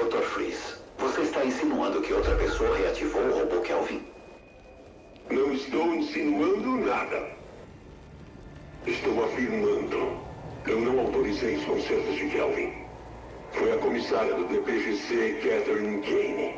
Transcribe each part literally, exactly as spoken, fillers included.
doutor Freeze, você está insinuando que outra pessoa reativou o robô Kelvin? Não estou insinuando nada. Estou afirmando. Eu não autorizei os concertos de Kelvin. Foi a comissária do D P G C, Catherine Kane.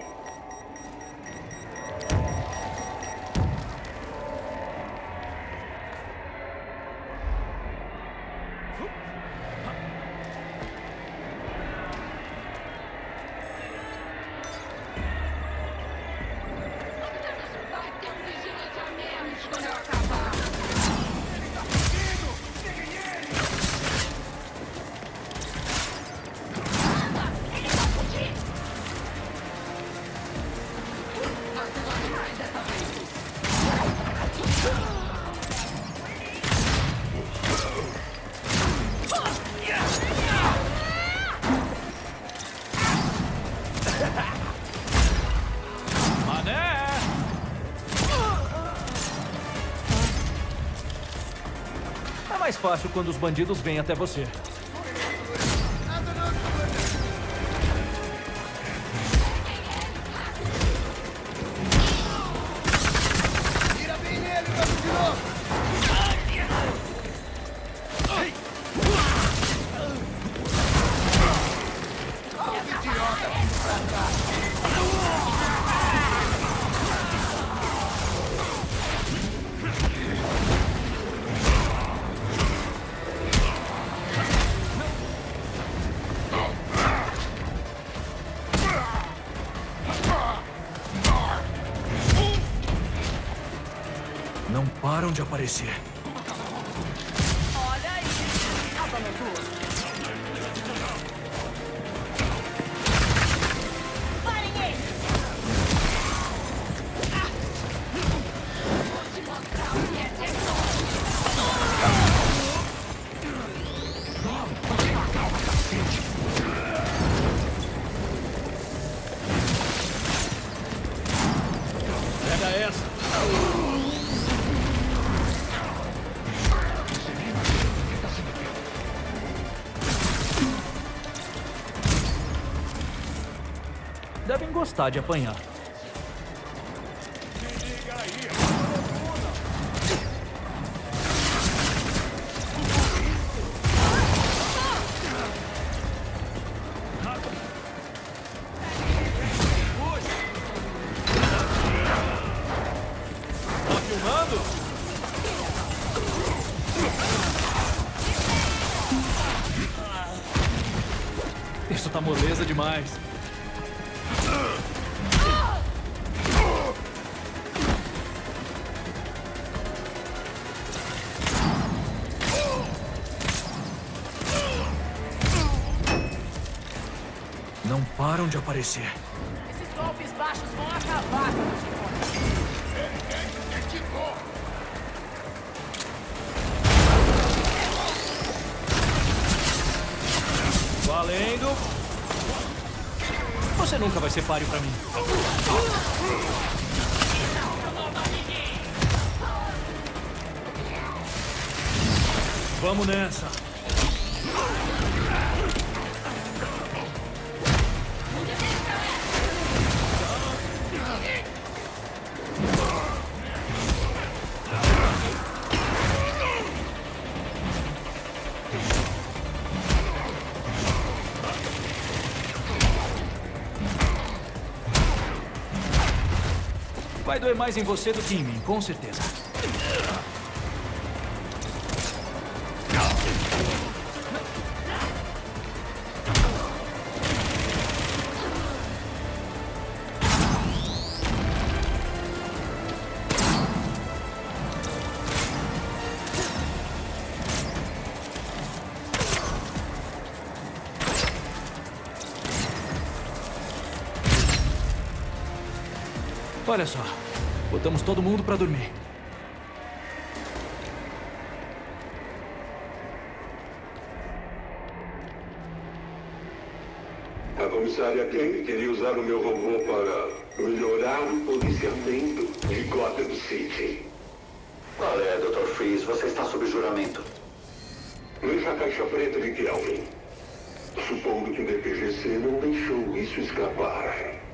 É mais fácil quando os bandidos vêm até você. Não param de aparecer. Olha aí! Asa noturna! Parem eles! Vou te mostrar o que é tecnologia! Pega essa! Devem gostar de apanhar. Tá filmando? Isso tá moleza demais. Não param de aparecer. Esses golpes baixos vão acabar com o Valendo. Você nunca vai ser páreo pra mim. Vamos nessa. Vai doer mais em você do que em mim, com certeza. Olha só, botamos todo mundo pra dormir. A comissária Kane queria usar o meu robô para melhorar o policiamento de Gotham City. Qual é, doutor Freeze? Você está sob juramento. Veja a caixa preta de Kelvin. Supondo que o D P G C não deixou isso escapar.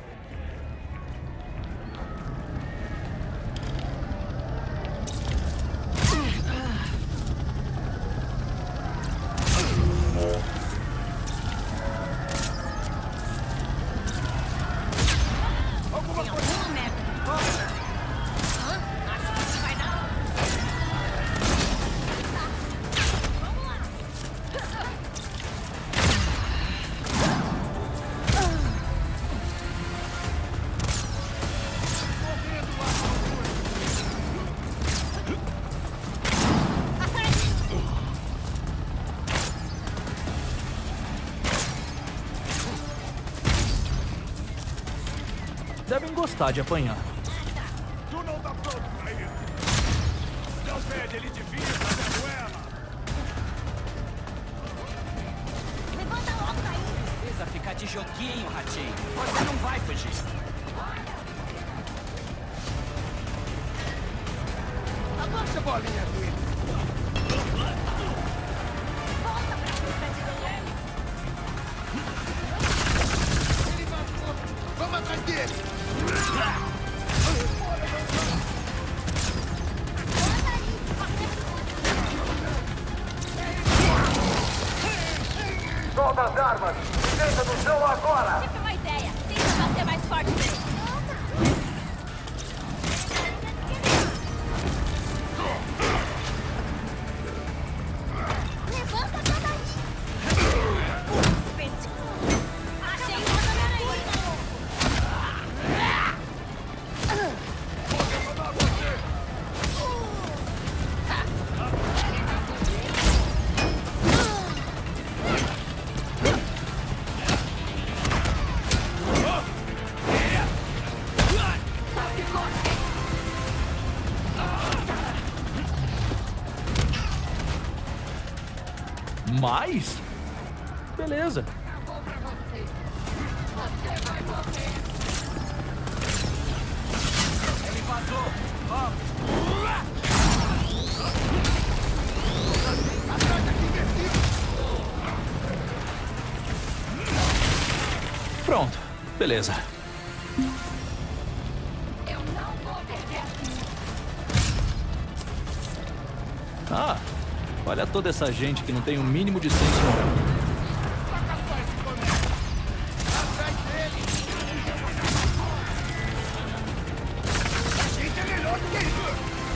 Devem gostar de apanhar. Tu não tá pronto pra isso. Não pede, ele devia fazer ela. Levanta logo daí. Precisa ficar de joguinho, ratinho. Você não vai fugir. Abaixa a bolinha dele. Volta pra frente dele. Ele vai... Vamos atrás dele. Solta as armas! Deita no chão agora! Tive uma ideia. Tenta bater mais forte nele. Levanta toda aí. Achei uma galera. Mais? Beleza. Ele vazou. Vamos. Pronto. Beleza. Ah, olha toda essa gente que não tem o mínimo de senso moral. Saca só esse boneco. Atrás dele. A gente é melhor do que isso.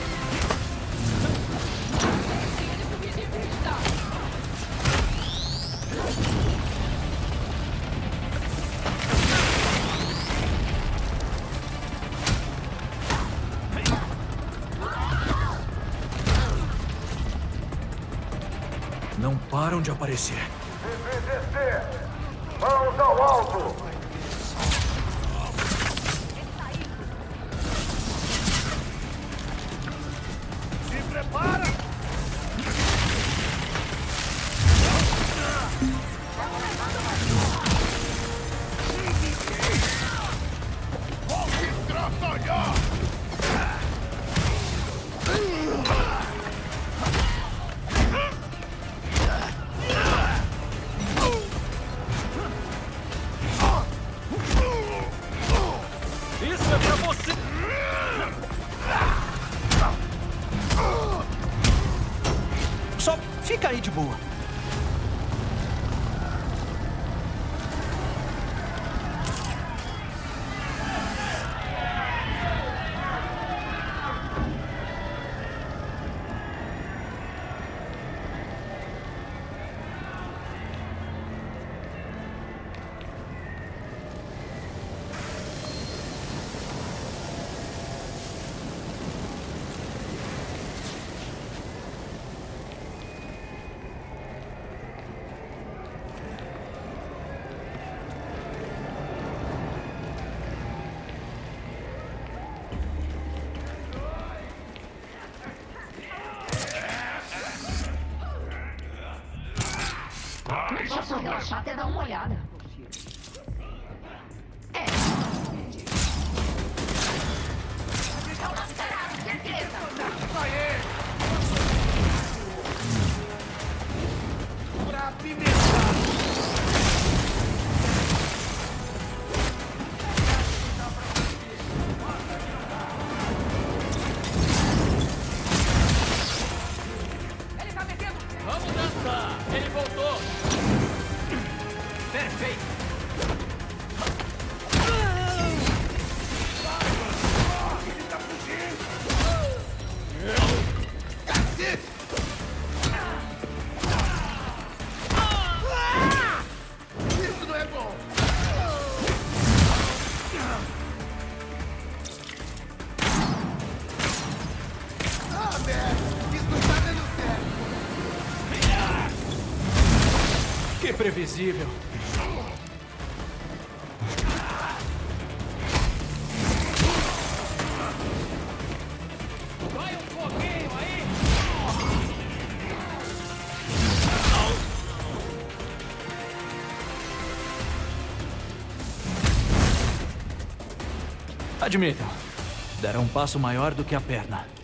Não param de aparecer. D P G C! Mãos ao alto! Se prepara. Volte estraçalhar. Isso é pra você! Só fica aí de boa. Só só relaxar até dar uma olhada. É. Estão mascarados, certeza. Aê! Pra apimentar. Vamos dançar! Ele voltou! Perfeito! Ele tá fugindo! Isso não é bom! Ah, merda! Isso não tá dando certo! Que previsível! Vai um foguinho aí! Admitam, deram um passo maior do que a perna.